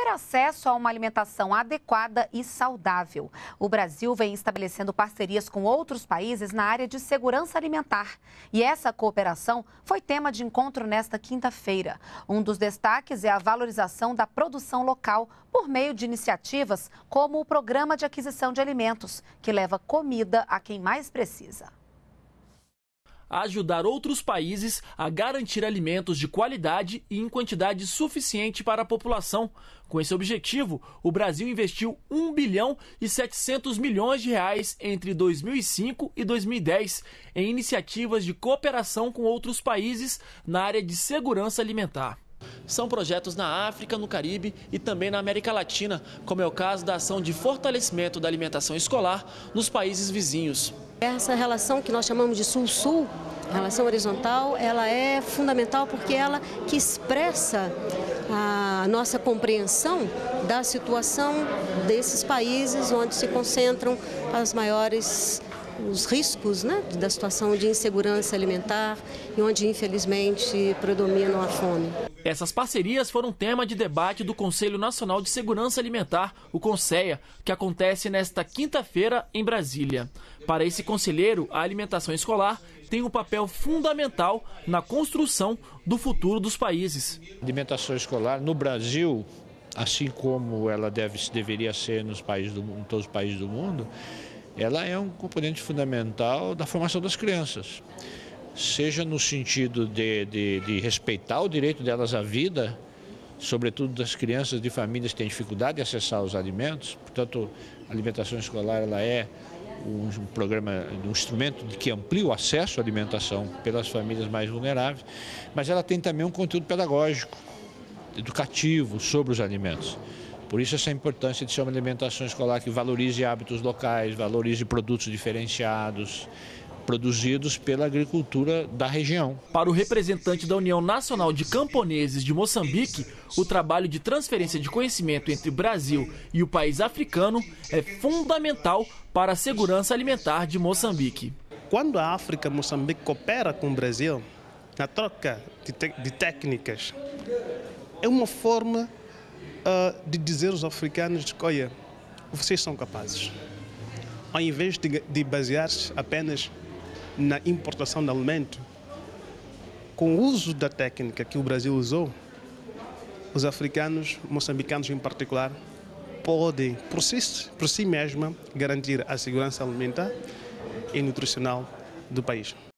ter acesso a uma alimentação adequada e saudável. O Brasil vem estabelecendo parcerias com outros países na área de segurança alimentar. E essa cooperação foi tema de encontro nesta quinta-feira. Um dos destaques é a valorização da produção local por meio de iniciativas como o Programa de Aquisição de Alimentos, que leva comida a quem mais precisa. Ajudar outros países a garantir alimentos de qualidade e em quantidade suficiente para a população. Com esse objetivo, o Brasil investiu 1 bilhão e 700 milhões de reais entre 2005 e 2010 em iniciativas de cooperação com outros países na área de segurança alimentar. São projetos na África, no Caribe e também na América Latina, como é o caso da ação de fortalecimento da alimentação escolar nos países vizinhos. Essa relação que nós chamamos de Sul-Sul, relação horizontal, ela é fundamental porque ela que expressa a nossa compreensão da situação desses países onde se concentram os riscos, né, da situação de insegurança alimentar e onde, infelizmente, predominam a fome. Essas parcerias foram tema de debate do Conselho Nacional de Segurança Alimentar, o CONSEA, que acontece nesta quinta-feira em Brasília. Para esse conselheiro, a alimentação escolar tem um papel fundamental na construção do futuro dos países. A alimentação escolar no Brasil, assim como ela deveria ser em todos os países do mundo, ela é um componente fundamental da formação das crianças. Seja no sentido de respeitar o direito delas à vida, sobretudo das crianças de famílias que têm dificuldade de acessar os alimentos. Portanto, a alimentação escolar ela é um instrumento que amplia o acesso à alimentação pelas famílias mais vulneráveis, mas ela tem também um conteúdo pedagógico, educativo sobre os alimentos. Por isso essa importância de ser uma alimentação escolar que valorize hábitos locais, valorize produtos diferenciados, produzidos pela agricultura da região. Para o representante da União Nacional de Camponeses de Moçambique, o trabalho de transferência de conhecimento entre o Brasil e o país africano é fundamental para a segurança alimentar de Moçambique. Quando a África e Moçambique coopera com o Brasil na troca de técnicas, é uma forma de dizer aos africanos que, olha, vocês são capazes. Ao invés de basear-se apenas na importação de alimento, com o uso da técnica que o Brasil usou, os africanos, moçambicanos em particular, podem, por si mesma, garantir a segurança alimentar e nutricional do país.